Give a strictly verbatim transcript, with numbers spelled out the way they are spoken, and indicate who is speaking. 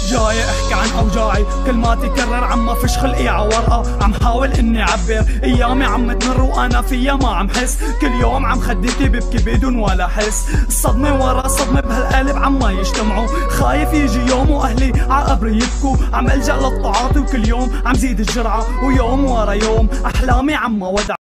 Speaker 1: جاي احكي عن اوجاعي، كلماتي كرر عما فيش خلقي ع ورقة، عم حاول اني اعبر، ايامي عم تمر وانا فيها ما عم حس، كل يوم عم خديتي ببكي بدون ولا حس، الصدمة ورا صدمة بهالقلب عما يجتمعوا، خايف يجي يوم واهلي ع قبري يبكوا، عم الجأ للتعاطي وكل يوم عم زيد الجرعة، ويوم ورا يوم احلامي عما ودع.